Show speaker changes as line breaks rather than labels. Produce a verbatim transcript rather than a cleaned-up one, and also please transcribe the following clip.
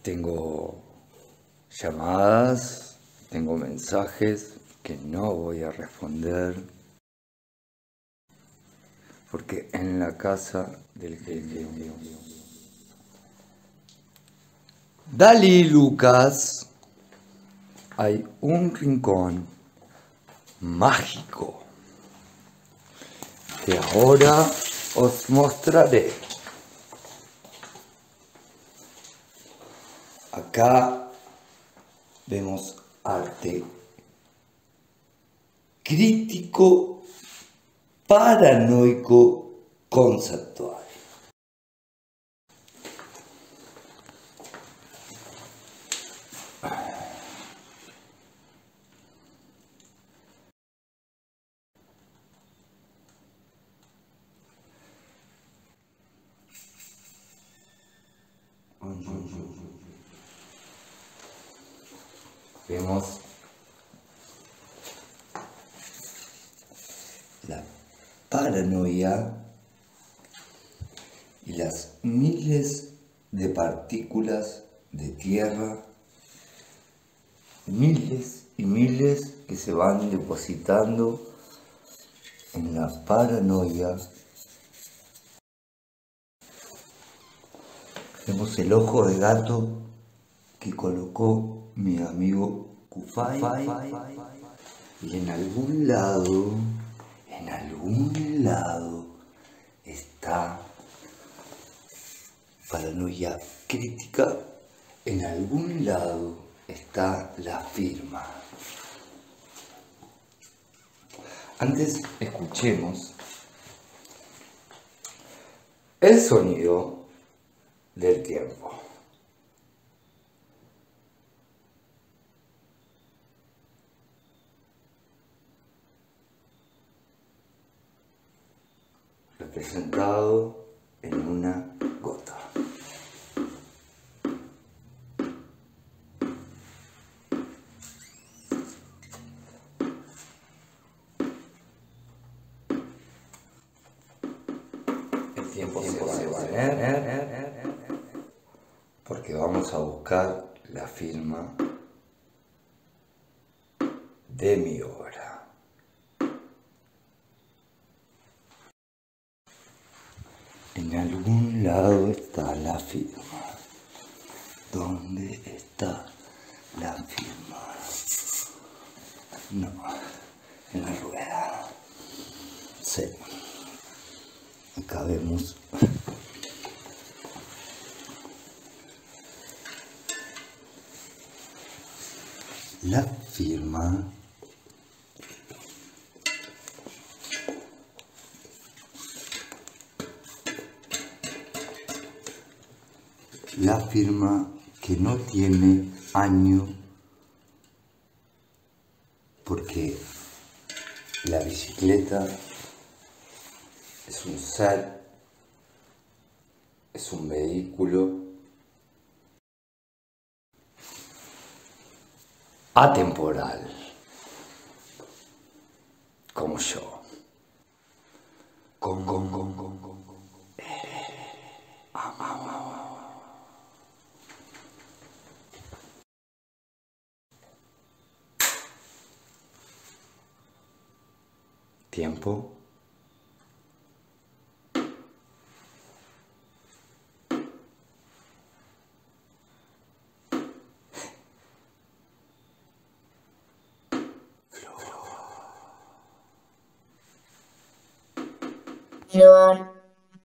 Tengo llamadas, tengo mensajes que no voy a responder porque en la casa del jefe Dalí Lucas hay un rincón mágico que ahora os mostraré. Acá vemos arte crítico, paranoico, conceptual. Vemos la paranoia y las miles de partículas de tierra, miles y miles que se van depositando en la paranoia. Vemos el ojo de gato que colocó mi amigo Kufay, y en algún lado, en algún lado está paranoia crítica, en algún lado está la firma. Antes escuchemos el sonido del tiempo. Representado en una gota. El tiempo se va a detener porque vamos a buscar la firma de mi obra. En algún lado está la firma. ¿Dónde está la firma? No, en la rueda. Sí. Acá vemos la firma. La firma que no tiene año porque la bicicleta es un ser, es un vehículo atemporal, como yo. Con, con, con, con, con, con. Ah, ah, ah, ah. Tiempo.
Flor.